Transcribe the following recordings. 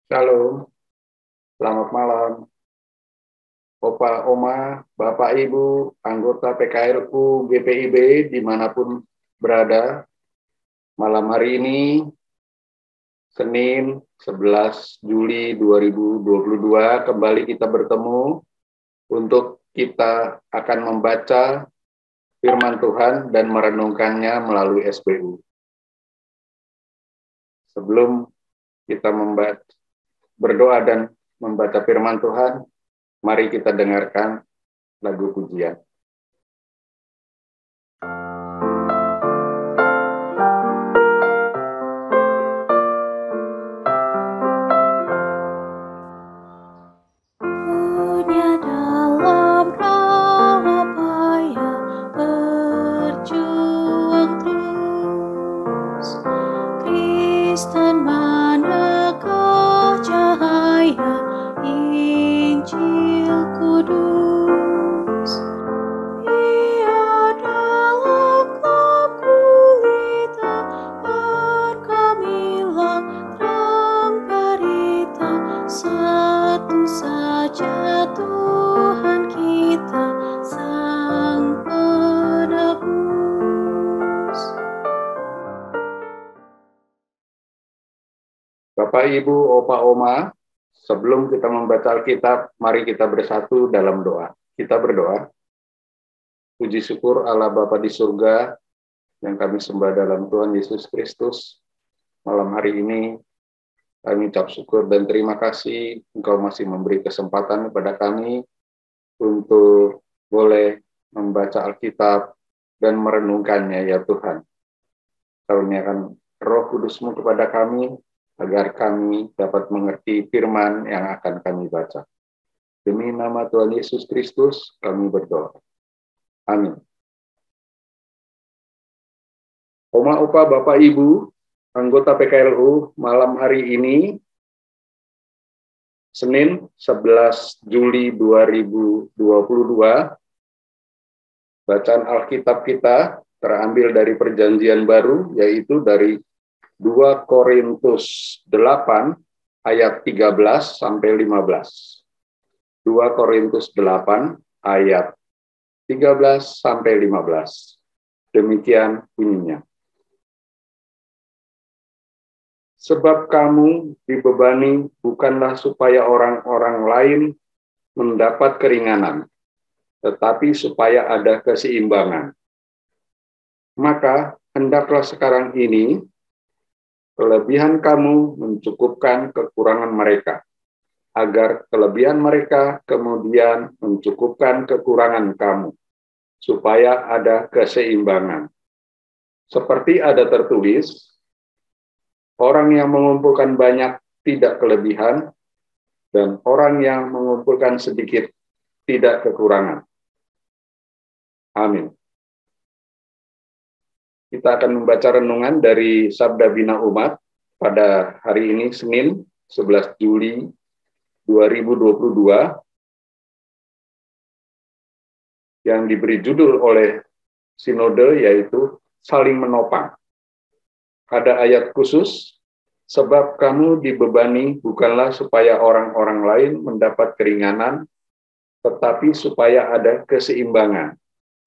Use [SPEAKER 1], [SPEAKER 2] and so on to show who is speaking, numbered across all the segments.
[SPEAKER 1] Shalom, selamat malam, Opa, Oma, Bapak, Ibu, anggota PKRU, GPIB, dimanapun berada. Malam hari ini, Senin 11 Juli 2022, kembali kita bertemu untuk kita akan membaca firman Tuhan dan merenungkannya melalui SBU. Sebelum kita berdoa dan membaca firman Tuhan, mari kita dengarkan lagu pujian. Bapak, Ibu, Opa, Oma, sebelum kita membaca Alkitab, mari kita bersatu dalam doa. Kita berdoa. Puji syukur Allah Bapa di surga, yang kami sembah dalam Tuhan Yesus Kristus. Malam hari ini, kami ucap syukur dan terima kasih Engkau masih memberi kesempatan kepada kami untuk boleh membaca Alkitab dan merenungkannya, ya Tuhan. Karuniakan Roh Kudus-Mu kepada kami, agar kami dapat mengerti firman yang akan kami baca. Demi nama Tuhan Yesus Kristus, kami berdoa. Amin. Oma, Opa, Bapak, Ibu, anggota PKLU, malam hari ini, Senin 11 Juli 2022, bacaan Alkitab kita terambil dari Perjanjian Baru, yaitu dari 2 Korintus 8 ayat 13 sampai 15. 2 Korintus 8 ayat 13 sampai 15. Demikian bunyinya. Sebab kamu dibebani bukanlah supaya orang-orang lain mendapat keringanan, tetapi supaya ada keseimbangan. Maka hendaklah sekarang ini kelebihan kamu mencukupkan kekurangan mereka, agar kelebihan mereka kemudian mencukupkan kekurangan kamu, supaya ada keseimbangan. Seperti ada tertulis, orang yang mengumpulkan banyak tidak kelebihan, dan orang yang mengumpulkan sedikit tidak kekurangan. Amin. Kita akan membaca renungan dari Sabda Bina Umat pada hari ini, Senin 11 Juli 2022, yang diberi judul oleh Sinode, yaitu Saling Menopang. Ada ayat khusus, sebab kamu dibebani bukanlah supaya orang-orang lain mendapat keringanan, tetapi supaya ada keseimbangan.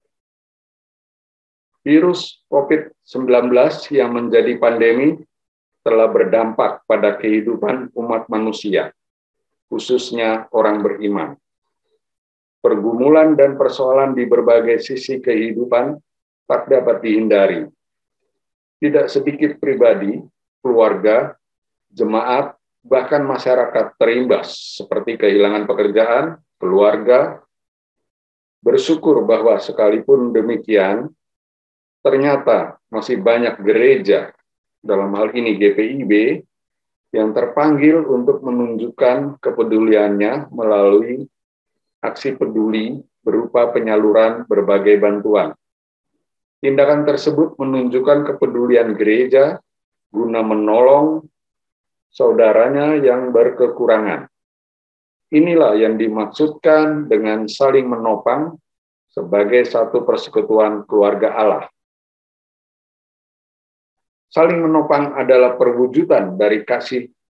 [SPEAKER 1] Virus COVID-19 yang menjadi pandemi telah berdampak pada kehidupan umat manusia, khususnya orang beriman. Pergumulan dan persoalan di berbagai sisi kehidupan tak dapat dihindari. Tidak sedikit pribadi, keluarga, jemaat, bahkan masyarakat terimbas, seperti kehilangan pekerjaan, keluarga. Bersyukur bahwa sekalipun demikian, ternyata masih banyak gereja, dalam hal ini GPIB, yang terpanggil untuk menunjukkan kepeduliannya melalui aksi peduli berupa penyaluran berbagai bantuan. Tindakan tersebut menunjukkan kepedulian gereja guna menolong saudaranya yang berkekurangan. Inilah yang dimaksudkan dengan saling menopang sebagai satu persekutuan keluarga Allah. Saling menopang adalah perwujudan dari kasih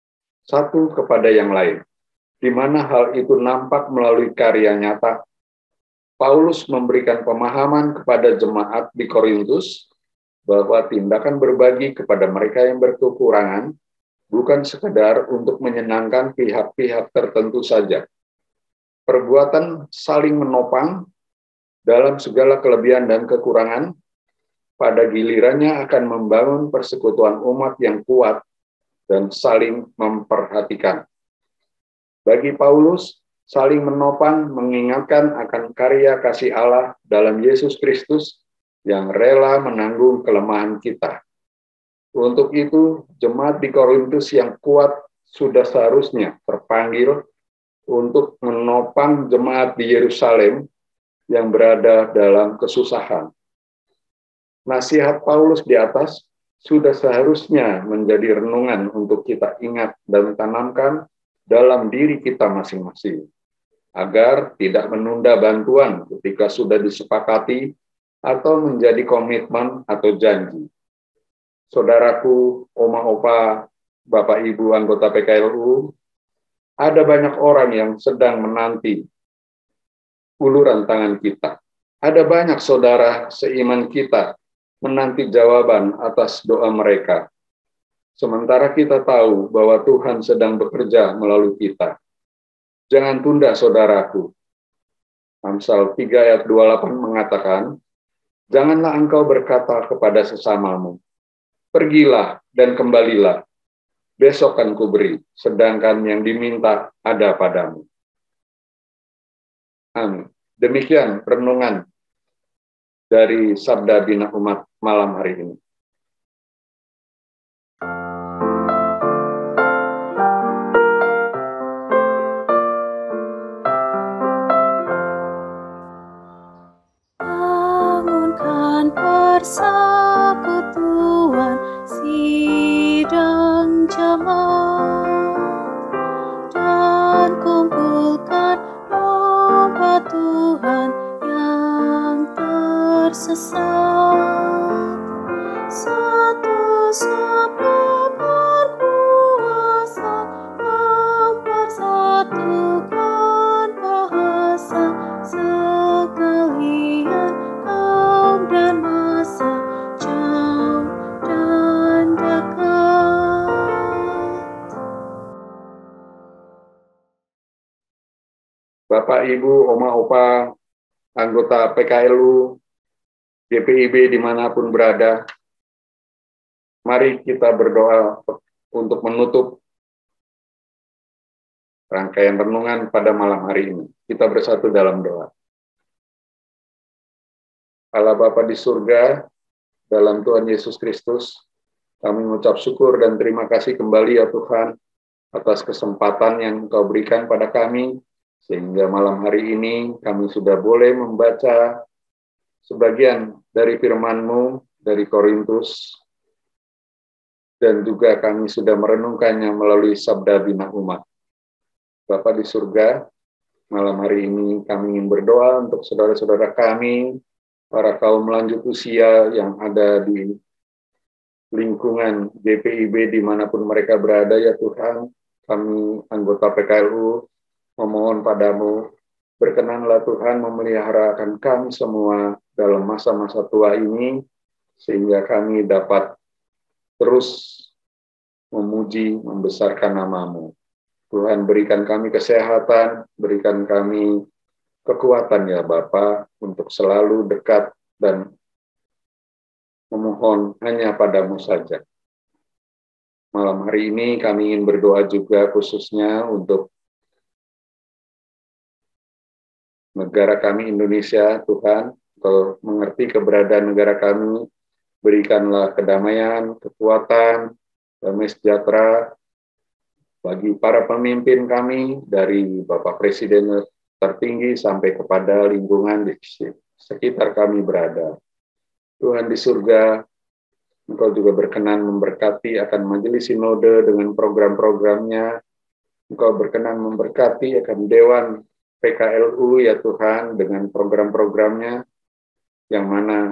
[SPEAKER 1] satu kepada yang lain, di mana hal itu nampak melalui karya nyata. Paulus memberikan pemahaman kepada jemaat di Korintus bahwa tindakan berbagi kepada mereka yang berkekurangan bukan sekedar untuk menyenangkan pihak-pihak tertentu saja. Perbuatan saling menopang dalam segala kelebihan dan kekurangan pada gilirannya akan membangun persekutuan umat yang kuat dan saling memperhatikan. Bagi Paulus, saling menopang mengingatkan akan karya kasih Allah dalam Yesus Kristus yang rela menanggung kelemahan kita. Untuk itu, jemaat di Korintus yang kuat sudah seharusnya terpanggil untuk menopang jemaat di Yerusalem yang berada dalam kesusahan. Nasihat Paulus di atas sudah seharusnya menjadi renungan untuk kita ingat dan tanamkan dalam diri kita masing-masing, agar tidak menunda bantuan ketika sudah disepakati atau menjadi komitmen atau janji. Saudaraku, oma, opa, bapak, ibu, anggota PKLU, ada banyak orang yang sedang menanti uluran tangan kita. Ada banyak saudara seiman kita menanti jawaban atas doa mereka. Sementara kita tahu bahwa Tuhan sedang bekerja melalui kita. Jangan tunda, saudaraku. Amsal 3 ayat 28 mengatakan, janganlah engkau berkata kepada sesamamu, pergilah dan kembalilah, besok akan kuberi, sedangkan yang diminta ada padamu. Amin. Demikian renungan dari Sabda Bina Umat malam hari ini.
[SPEAKER 2] Bangunkan persekutuan sidang jemaat dan kumpulkan domba Tuhan yang tersesat. Satu sabda berkuasa mempersatukan bahasa sekalian kaum dan masa, jauh dan dekat.
[SPEAKER 1] Bapak, Ibu, Oma, Opa, anggota PKLU, GPIB dimanapun berada, mari kita berdoa untuk menutup rangkaian renungan pada malam hari ini. Kita bersatu dalam doa. Allah Bapa di surga, dalam Tuhan Yesus Kristus, kami mengucap syukur dan terima kasih kembali ya Tuhan, atas kesempatan yang Engkau berikan pada kami, sehingga malam hari ini kami sudah boleh membaca sebagian dari firman-Mu dari Korintus, dan juga kami sudah merenungkannya melalui Sabda Bina Umat. Bapa di surga, malam hari ini kami ingin berdoa untuk saudara-saudara kami, para kaum lanjut usia yang ada di lingkungan GPIB dimanapun mereka berada ya Tuhan. Kami anggota PKLU memohon padamu, berkenanlah Tuhan memeliharakan kami semua dalam masa-masa tua ini, sehingga kami dapat terus memuji, membesarkan nama-Mu. Tuhan berikan kami kesehatan, berikan kami kekuatan ya Bapa untuk selalu dekat dan memohon hanya padamu saja. Malam hari ini kami ingin berdoa juga khususnya untuk negara kami Indonesia, Tuhan, Engkau mengerti keberadaan negara kami, berikanlah kedamaian, kekuatan, damai sejahtera bagi para pemimpin kami, dari Bapak Presiden tertinggi sampai kepada lingkungan di sekitar kami berada. Tuhan di surga, Engkau juga berkenan memberkati akan Majelis Sinode dengan program-programnya. Engkau berkenan memberkati akan Dewan PKLU ya Tuhan dengan program-programnya, yang mana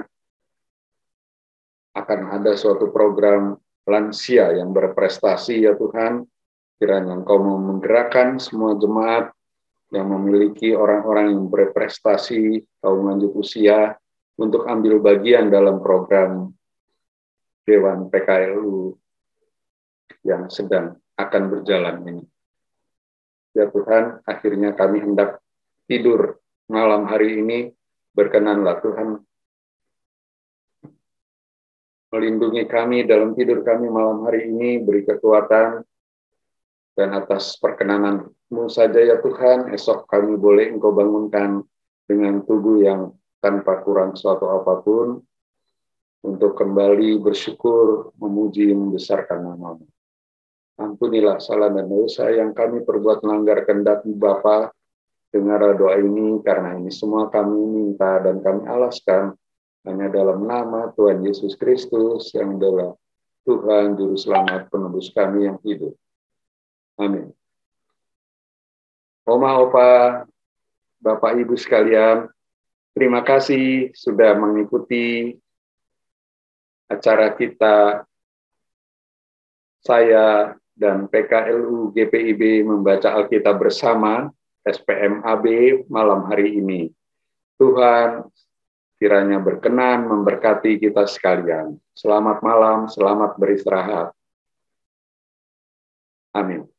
[SPEAKER 1] akan ada suatu program lansia yang berprestasi ya Tuhan, Kiranya Engkau mau menggerakkan semua jemaat yang memiliki orang-orang yang berprestasi, kaum lanjut usia, untuk ambil bagian dalam program Dewan PKLU yang sedang akan berjalan ini. Ya Tuhan, akhirnya kami hendak tidur malam hari ini, berkenanlah Tuhan melindungi kami dalam tidur kami malam hari ini, beri kekuatan, dan atas perkenanan-Mu saja ya Tuhan, esok kami boleh Engkau bangunkan dengan tubuh yang tanpa kurang suatu apapun, untuk kembali bersyukur, memuji, membesarkan nama-Mu. Ampunilah salah dan dosa yang kami perbuat melanggar kehendak Bapa. Dengarlah doa ini, karena ini semua kami minta dan kami alaskan hanya dalam nama Tuhan Yesus Kristus yang adalah Tuhan Juru Selamat penebus kami yang hidup. Amin. Oma, Opa, Bapak, Ibu sekalian, terima kasih sudah mengikuti acara kita. Saya dan PKLU GPIB membaca Alkitab bersama SPM AB malam hari ini. Tuhan kiranya berkenan memberkati kita sekalian. Selamat malam, selamat beristirahat. Amin.